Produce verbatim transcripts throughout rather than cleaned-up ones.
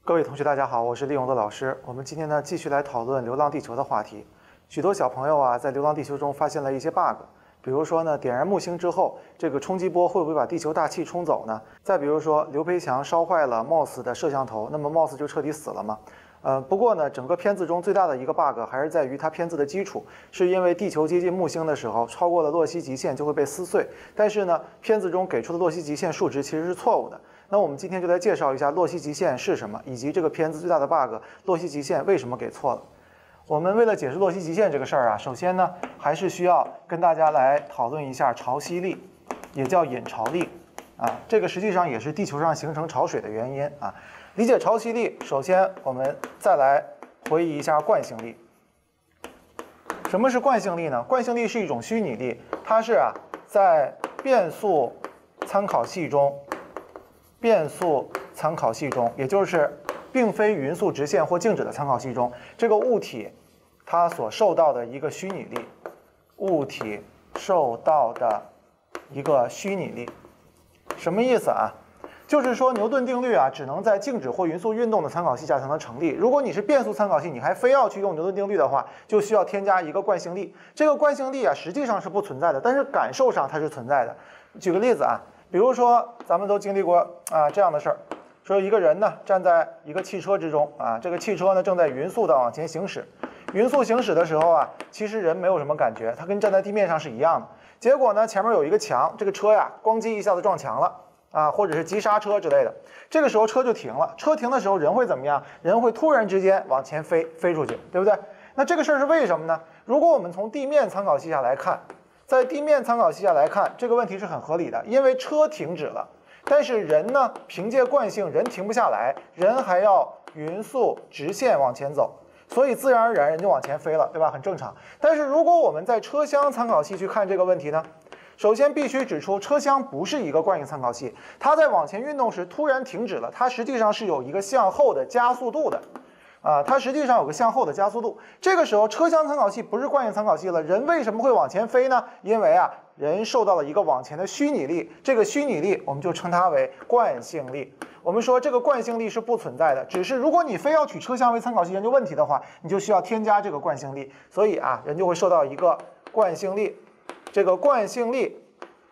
各位同学，大家好，我是李勇的老师。我们今天呢继续来讨论《流浪地球》的话题。许多小朋友啊，在《流浪地球》中发现了一些 bug， 比如说呢，点燃木星之后，这个冲击波会不会把地球大气冲走呢？再比如说，刘培强烧坏了 M O S 的摄像头，那么 M O S 就彻底死了吗？呃，不过呢，整个片子中最大的一个 bug 还是在于它片子的基础，是因为地球接近木星的时候，超过了洛希极限就会被撕碎。但是呢，片子中给出的洛希极限数值其实是错误的。那我们今天就来介绍一下洛希极限是什么，以及这个片子最大的 bug， 洛希极限为什么给错了。我们为了解释洛希极限这个事儿啊，首先呢，还是需要跟大家来讨论一下潮汐力，也叫引潮力啊，这个实际上也是地球上形成潮水的原因啊。理解潮汐力，首先我们再来回忆一下惯性力。什么是惯性力呢？惯性力是一种虚拟力，它是啊在变速参考系中，变速参考系中，也就是并非匀速直线或静止的参考系中，这个物体它所受到的一个虚拟力，物体受到的一个虚拟力，什么意思啊？就是说牛顿定律啊，只能在静止或匀速运动的参考系下才能成立。如果你是变速参考系，你还非要去用牛顿定律的话，就需要添加一个惯性力。这个惯性力啊，实际上是不存在的，但是感受上它是存在的。举个例子啊，比如说咱们都经历过啊这样的事儿，说一个人呢站在一个汽车之中啊，这个汽车呢正在匀速的往前行驶。匀速行驶的时候啊，其实人没有什么感觉，它跟站在地面上是一样的。结果呢，前面有一个墙，这个车呀咣叽一下子撞墙了。啊，或者是急刹车之类的，这个时候车就停了。车停的时候，人会怎么样？人会突然之间往前飞，飞出去，对不对？那这个事儿是为什么呢？如果我们从地面参考系下来看，在地面参考系下来看，这个问题是很合理的，因为车停止了，但是人呢，凭借惯性，人停不下来，人还要匀速直线往前走。所以自然而然人就往前飞了，对吧？很正常。但是如果我们在车厢参考系去看这个问题呢？首先必须指出，车厢不是一个惯性参考系，它在往前运动时突然停止了，它实际上是有一个向后的加速度的，啊，它实际上有个向后的加速度。这个时候车厢参考系不是惯性参考系了，人为什么会往前飞呢？因为啊，人受到了一个往前的虚拟力，这个虚拟力我们就称它为惯性力。我们说这个惯性力是不存在的，只是如果你非要取车厢为参考系研究问题的话，你就需要添加这个惯性力，所以啊，人就会受到一个惯性力。这个惯性力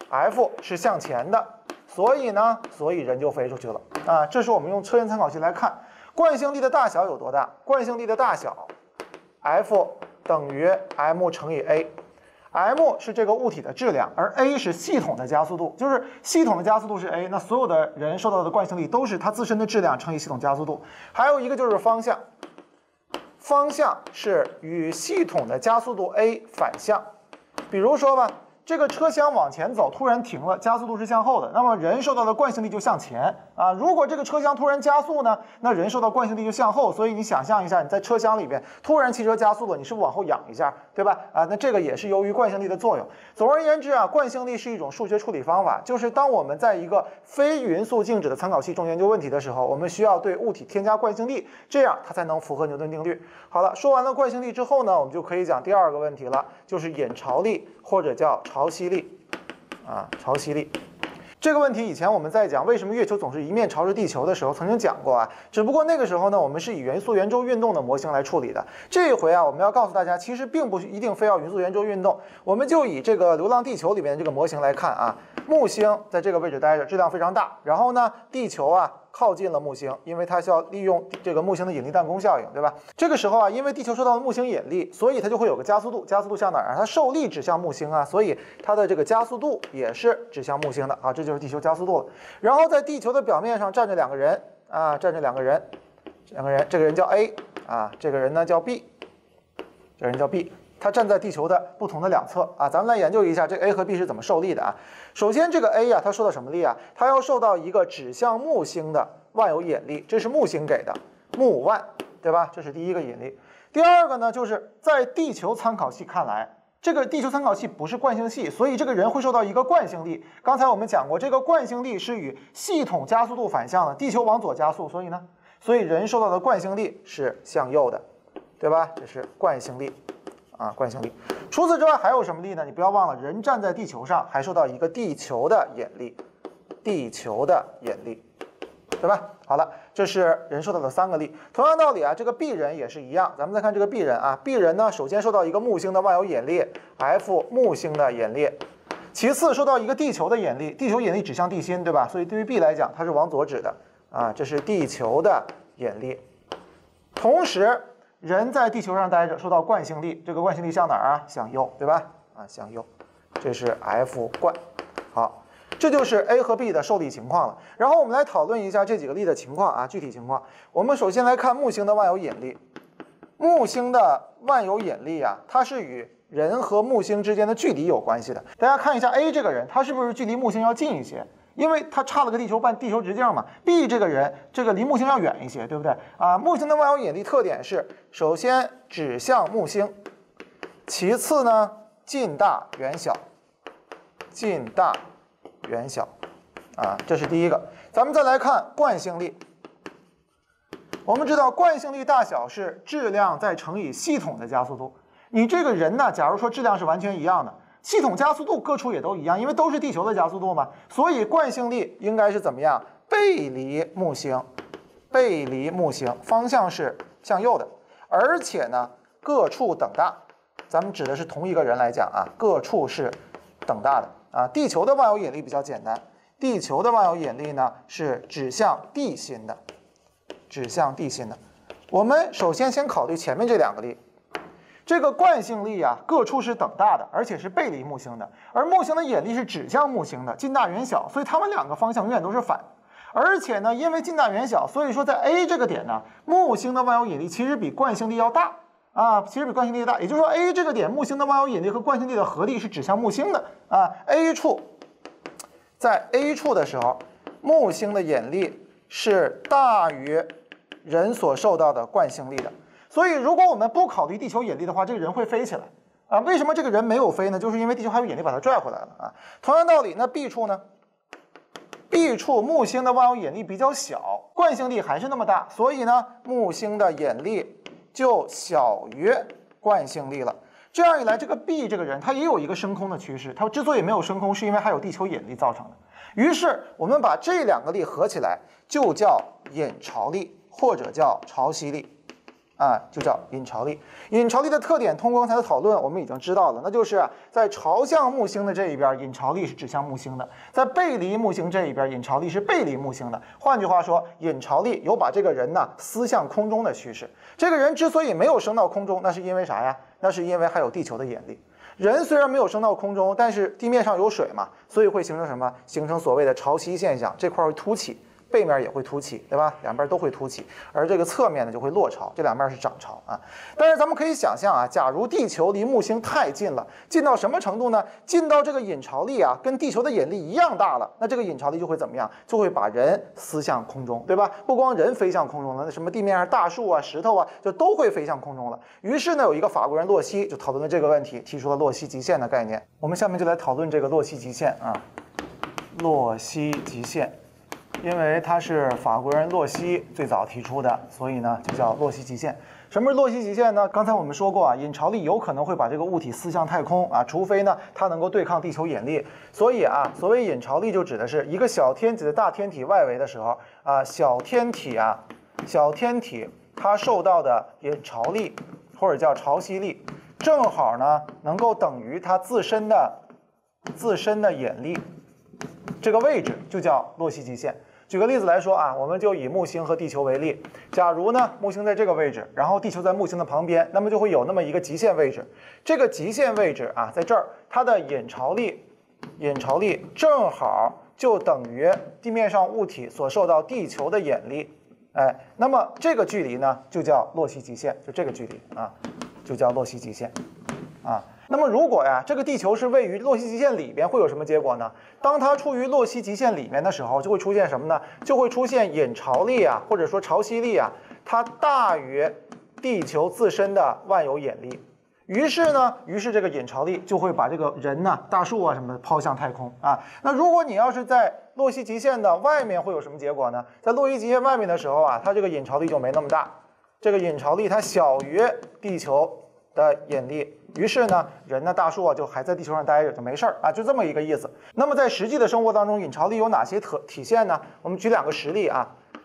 F 是向前的，所以呢，所以人就飞出去了啊。这是我们用车间参考系来看惯性力的大小有多大。惯性力的大小 F 等于 m 乘以 a。m 是这个物体的质量，而 a 是系统的加速度，就是系统的加速度是 a， 那所有的人受到的惯性力都是它自身的质量乘以系统加速度。还有一个就是方向，方向是与系统的加速度 a 反向。比如说吧，这个车厢往前走，突然停了，加速度是向后的，那么人受到的惯性力就向前啊。如果这个车厢突然加速呢，那人受到惯性力就向后。所以你想象一下，你在车厢里边突然汽车加速了，你是不是往后仰一下，对吧？啊，那这个也是由于惯性力的作用。总而言之啊，惯性力是一种数学处理方法，就是当我们在一个非匀速静止的参考系中研究问题的时候，我们需要对物体添加惯性力，这样它才能符合牛顿定律。好了，说完了惯性力之后呢，我们就可以讲第二个问题了，就是引潮力或者叫潮汐力。啊，潮汐力这个问题，以前我们在讲为什么月球总是一面朝着地球的时候，曾经讲过啊。只不过那个时候呢，我们是以匀速圆周运动的模型来处理的。这一回啊，我们要告诉大家，其实并不一定非要匀速圆周运动，我们就以这个《流浪地球》里面的这个模型来看啊。木星在这个位置待着，质量非常大，然后呢，地球啊靠近了木星，因为它需要利用这个木星的引力弹弓效应，对吧？这个时候啊，因为地球受到了木星引力，所以它就会有个加速度，加速度向哪儿啊？它受力指向木星啊，所以它的这个加速度也是指向木星的啊，这就是地球加速度了。然后在地球的表面上站着两个人啊，站着两个人，两个人，这个人叫 A 啊，这个人呢叫 B， 这个人叫 B。它站在地球的不同的两侧啊，咱们来研究一下这个 A 和 B 是怎么受力的啊。首先，这个 A 呀、啊，它受到什么力啊？它要受到一个指向木星的万有引力，这是木星给的木万，对吧？这是第一个引力。第二个呢，就是在地球参考系看来，这个地球参考系不是惯性系，所以这个人会受到一个惯性力。刚才我们讲过，这个惯性力是与系统加速度反向的，地球往左加速，所以呢，所以人受到的惯性力是向右的，对吧？这是惯性力。啊，惯性力。除此之外还有什么力呢？你不要忘了，人站在地球上还受到一个地球的引力，地球的引力。 对吧？好了，这是人受到的三个力。同样道理啊，这个 B 人也是一样。咱们再看这个 B 人啊 ，B 人呢，首先受到一个木星的万有引力 F 木星的引力，其次受到一个地球的引力，地球引力指向地心，对吧？所以对于 B 来讲，它是往左指的啊，这是地球的引力。同时，人在地球上待着，受到惯性力，这个惯性力向哪儿啊？向右，对吧？啊，向右，这是 F 惯。好，这就是 A 和 B 的受力情况了。然后我们来讨论一下这几个力的情况啊，具体情况。我们首先来看木星的万有引力。木星的万有引力啊，它是与人和木星之间的距离有关系的。大家看一下 A 这个人，他是不是距离木星要近一些？因为他差了个地球半地球直径嘛。B 这个人，这个离木星要远一些，对不对啊？木星的万有引力特点是，首先指向木星，其次呢近大远小，近大远小，啊，这是第一个。咱们再来看惯性力。我们知道惯性力大小是质量再乘以系统的加速度。你这个人呢，假如说质量是完全一样的。系统加速度各处也都一样，因为都是地球的加速度嘛，所以惯性力应该是怎么样？背离木星，背离木星，方向是向右的，而且呢各处等大。咱们指的是同一个人来讲啊，各处是等大的啊。地球的万有引力比较简单，地球的万有引力呢是指向地心的，指向地心的。我们首先先考虑前面这两个力。这个惯性力啊，各处是等大的，而且是背离木星的，而木星的引力是指向木星的，近大远小，所以它们两个方向永远都是反。而且呢，因为近大远小，所以说在 A 这个点呢，木星的万有引力其实比惯性力要大啊，其实比惯性力大。也就是说 ，A 这个点木星的万有引力和惯性力的合力是指向木星的啊。A 处，在 A 处的时候，木星的引力是大于人所受到的惯性力的。所以，如果我们不考虑地球引力的话，这个人会飞起来啊？为什么这个人没有飞呢？就是因为地球还有引力把它拽回来了啊。同样道理，那 B 处呢 ？B 处木星的万有引力比较小，惯性力还是那么大，所以呢，木星的引力就小于惯性力了。这样一来，这个 B 这个人他也有一个升空的趋势，他之所以没有升空，是因为还有地球引力造成的。于是，我们把这两个力合起来，就叫引潮力，或者叫潮汐力。啊，就叫引潮力。引潮力的特点，通过刚才的讨论，我们已经知道了，那就是在朝向木星的这一边，引潮力是指向木星的；在背离木星这一边，引潮力是背离木星的。换句话说，引潮力有把这个人呢撕向空中的趋势。这个人之所以没有升到空中，那是因为啥呀？那是因为还有地球的引力。人虽然没有升到空中，但是地面上有水嘛，所以会形成什么？形成所谓的潮汐现象，这块会凸起。背面也会凸起，对吧？两边都会凸起，而这个侧面呢就会落潮，这两边是涨潮啊。但是咱们可以想象啊，假如地球离木星太近了，近到什么程度呢？近到这个引潮力啊，跟地球的引力一样大了，那这个引潮力就会怎么样？就会把人撕向空中，对吧？不光人飞向空中了，那什么地面上大树啊、石头啊，就都会飞向空中了。于是呢，有一个法国人洛希就讨论了这个问题，提出了洛希极限的概念。我们下面就来讨论这个洛希极限啊，洛希极限。因为它是法国人洛希最早提出的，所以呢就叫洛希极限。什么是洛希极限呢？刚才我们说过啊，引潮力有可能会把这个物体撕向太空啊，除非呢它能够对抗地球引力。所以啊，所谓引潮力就指的是一个小天体的大天体外围的时候啊，小天体啊，小天体它受到的引潮力或者叫潮汐力，正好呢能够等于它自身的自身的引力。这个位置就叫洛希极限。举个例子来说啊，我们就以木星和地球为例。假如呢，木星在这个位置，然后地球在木星的旁边，那么就会有那么一个极限位置。这个极限位置啊，在这儿，它的引潮力，引潮力正好就等于地面上物体所受到地球的引力。哎，那么这个距离呢，就叫洛希极限，就这个距离啊，就叫洛希极限啊。那么如果呀，这个地球是位于洛希极限里边，会有什么结果呢？当它处于洛希极限里面的时候，就会出现什么呢？就会出现引潮力啊，或者说潮汐力啊，它大于地球自身的万有引力。于是呢，于是这个引潮力就会把这个人呐、大树啊什么的抛向太空啊。那如果你要是在洛希极限的外面，会有什么结果呢？在洛希极限外面的时候啊，它这个引潮力就没那么大，这个引潮力它小于地球的引力。于是呢，人呢、大树啊，就还在地球上待着，就没事儿啊，就这么一个意思。那么在实际的生活当中，引潮力有哪些特体现呢？我们举两个实例啊。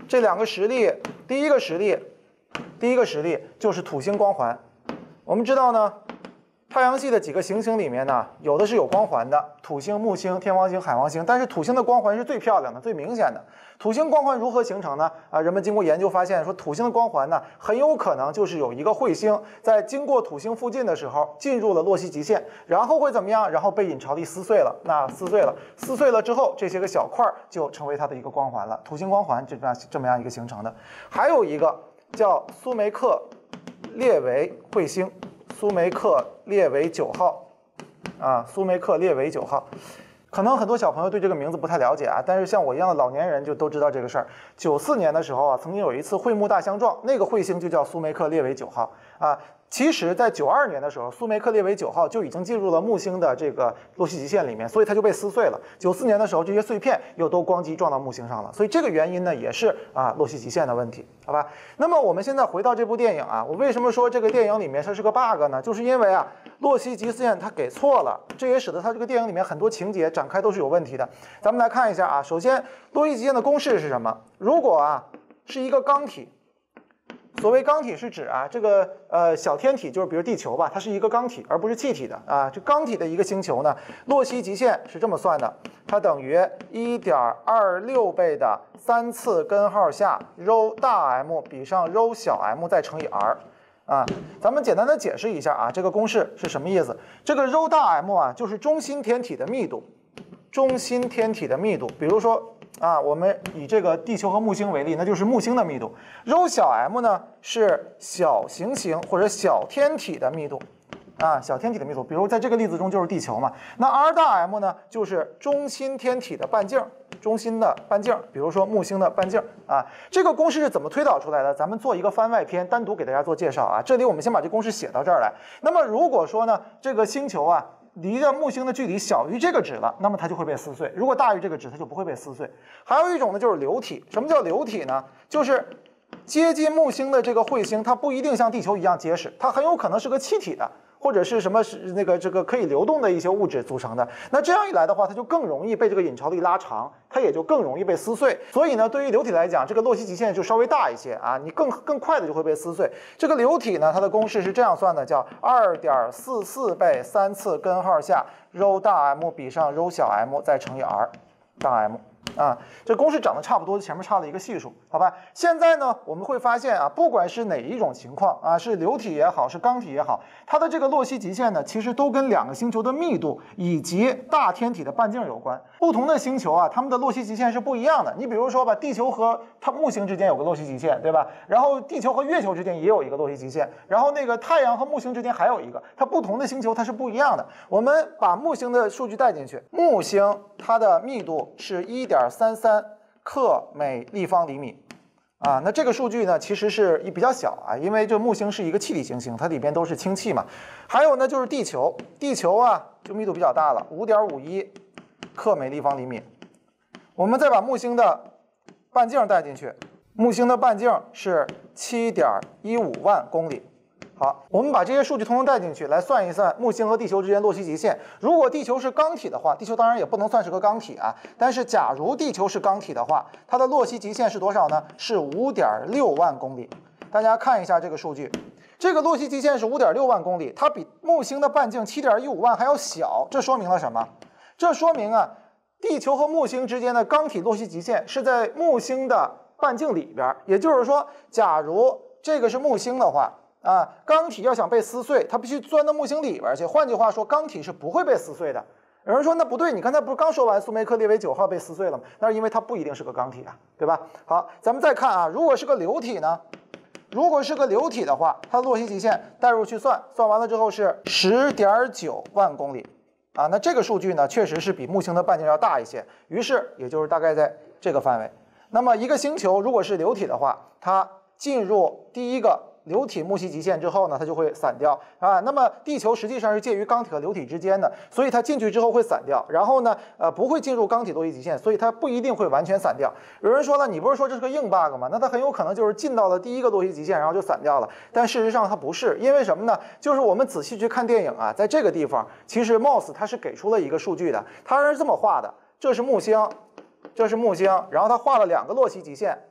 这两个实例，第一个实例，第一个实例就是土星光环。我们知道呢，太阳系的几个行星里面呢，有的是有光环的，土星、木星、天王星、海王星，但是土星的光环是最漂亮的、最明显的。土星光环如何形成呢？啊，人们经过研究发现，说土星的光环呢，很有可能就是有一个彗星在经过土星附近的时候进入了洛希极限，然后会怎么样？然后被引潮力撕碎了。那撕碎了，撕碎了之后，这些个小块就成为它的一个光环了。土星光环这样这么样一个形成的。还有一个叫苏梅克列维彗星。苏梅克列维九号，啊，苏梅克列维九号，可能很多小朋友对这个名字不太了解啊，但是像我一样的老年人就都知道这个事儿。九四年的时候啊，曾经有一次彗木大相撞，那个彗星就叫苏梅克列维九号啊。其实，在九二年的时候，苏梅克列维九号就已经进入了木星的这个洛希极限里面，所以它就被撕碎了。九四年的时候，这些碎片又都光击撞到木星上了，所以这个原因呢，也是啊洛希极限的问题，好吧？那么我们现在回到这部电影啊，我为什么说这个电影里面它是个 bug 呢？就是因为啊洛希极限它给错了，这也使得它这个电影里面很多情节展开都是有问题的。咱们来看一下啊，首先洛希极限的公式是什么？如果啊是一个刚体。所谓刚体是指啊，这个呃小天体，就是比如地球吧，它是一个刚体，而不是气体的啊。这刚体的一个星球呢，洛希极限是这么算的，它等于 一点二六 倍的三次根号下 ρ 大 M 比上 ρ 小 m 再乘以 r。啊，咱们简单的解释一下啊，这个公式是什么意思？这个 ρ 大 M 啊，就是中心天体的密度，中心天体的密度，比如说。啊，我们以这个地球和木星为例，那就是木星的密度。ρ 小 m 呢是小行星或者小天体的密度，啊，小天体的密度。比如在这个例子中就是地球嘛。那 r 大 M 呢就是中心天体的半径，中心的半径，比如说木星的半径啊。这个公式是怎么推导出来的？咱们做一个番外篇，单独给大家做介绍啊。这里我们先把这公式写到这儿来。那么如果说呢，这个星球啊。离着木星的距离小于这个值了，那么它就会被撕碎；如果大于这个值，它就不会被撕碎。还有一种呢，就是流体。什么叫流体呢？就是接近木星的这个彗星，它不一定像地球一样结实，它很有可能是个气体的，或者是什么是那个这个可以流动的一些物质组成的。那这样一来的话，它就更容易被这个引潮力拉长，它也就更容易被撕碎。所以呢，对于流体来讲，这个洛希极限就稍微大一些啊，你更更快的就会被撕碎。这个流体呢，它的公式是这样算的，叫 二点四四 倍三次根号下 ρ 大 M 比上 ρ 小 m 再乘以 r 大 M。啊，这公式长得差不多，前面差了一个系数，好吧？现在呢，我们会发现啊，不管是哪一种情况啊，是流体也好，是刚体也好，它的这个洛希极限呢，其实都跟两个星球的密度以及大天体的半径有关。不同的星球啊，它们的洛希极限是不一样的。你比如说吧，地球和它木星之间有个洛希极限，对吧？然后地球和月球之间也有一个洛希极限，然后那个太阳和木星之间还有一个，它不同的星球它是不一样的。我们把木星的数据带进去，木星它的密度是 一点三三克每立方厘米，啊，那这个数据呢其实是比较小啊，因为这木星是一个气体行星，它里边都是氢气嘛。还有呢就是地球，地球啊就密度比较大了， 五点五一克每立方厘米。我们再把木星的半径带进去，木星的半径是 七点一五万公里。好，我们把这些数据统统带进去，来算一算木星和地球之间洛希极限。如果地球是刚体的话，地球当然也不能算是个刚体啊。但是假如地球是刚体的话，它的洛希极限是多少呢？是 五点六万公里。大家看一下这个数据，这个洛希极限是 五点六万公里，它比木星的半径 七点一五万还要小。这说明了什么？这说明啊，地球和木星之间的刚体洛希极限是在木星的半径里边。也就是说，假如这个是木星的话，啊，刚体要想被撕碎，它必须钻到木星里边去。换句话说，刚体是不会被撕碎的。有人说那不对，你刚才不是刚说完苏梅克列维九号被撕碎了吗？那是因为它不一定是个刚体啊，对吧？好，咱们再看啊，如果是个流体呢？如果是个流体的话，它的洛希极限带入去算，算完了之后是 十点九万公里啊。那这个数据呢，确实是比木星的半径要大一些，于是也就是大概在这个范围。那么一个星球如果是流体的话，它进入第一个流体木希极限之后呢，它就会散掉啊。那么地球实际上是介于刚体和流体之间的，所以它进去之后会散掉。然后呢，呃，不会进入刚体洛希极限，所以它不一定会完全散掉。有人说了，你不是说这是个硬 bug 吗？那它很有可能就是进到了第一个洛希极限，然后就散掉了。但事实上它不是，因为什么呢？就是我们仔细去看电影啊，在这个地方，其实 M O S 它是给出了一个数据的，它是这么画的：这是木星，这是木星，然后它画了两个洛希极限。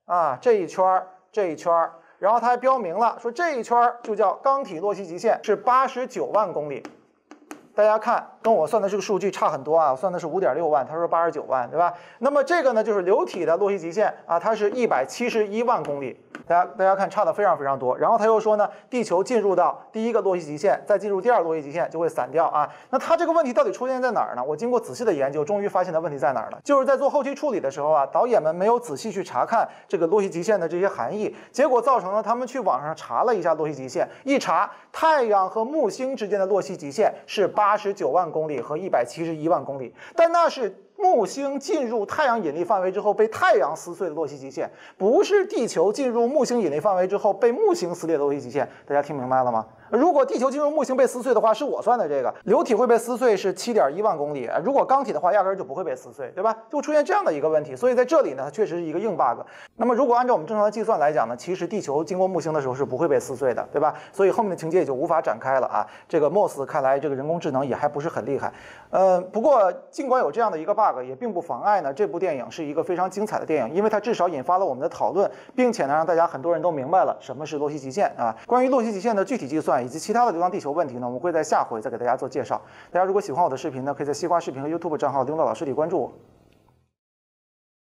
啊，这一圈儿，这一圈儿，然后它还标明了说这一圈儿就叫钢体洛希极限，是八十九万公里。大家看，跟我算的这个数据差很多啊，我算的是五点六万，他说八十九万，对吧？那么这个呢，就是流体的洛希极限啊，它是一百七十一万公里。大家大家看，差的非常非常多。然后他又说呢，地球进入到第一个洛希极限，再进入第二个洛希极限就会散掉啊。那它这个问题到底出现在哪儿呢？我经过仔细的研究，终于发现的问题在哪儿了，就是在做后期处理的时候啊，导演们没有仔细去查看这个洛希极限的这些含义，结果造成了他们去网上查了一下洛希极限，一查太阳和木星之间的洛希极限是八十九万公里和一百七十一万公里，但那是木星进入太阳引力范围之后被太阳撕碎的洛希极限，不是地球进入木星引力范围之后被木星撕裂的洛希极限。大家听明白了吗？如果地球进入木星被撕碎的话，是我算的这个流体会被撕碎是 七点一万公里，如果钢体的话压根就不会被撕碎，对吧？就出现这样的一个问题，所以在这里呢，它确实是一个硬 bug。那么如果按照我们正常的计算来讲呢，其实地球经过木星的时候是不会被撕碎的，对吧？所以后面的情节也就无法展开了啊。这个 M O S 看来这个人工智能也还不是很厉害，呃，不过尽管有这样的一个 bug， 也并不妨碍呢这部电影是一个非常精彩的电影，因为它至少引发了我们的讨论，并且呢让大家很多人都明白了什么是洛希极限啊。关于洛希极限的具体计算以及其他的流浪地球问题呢，我们会在下回再给大家做介绍。大家如果喜欢我的视频呢，可以在西瓜视频和 YouTube 账号“刘老老师”里关注我。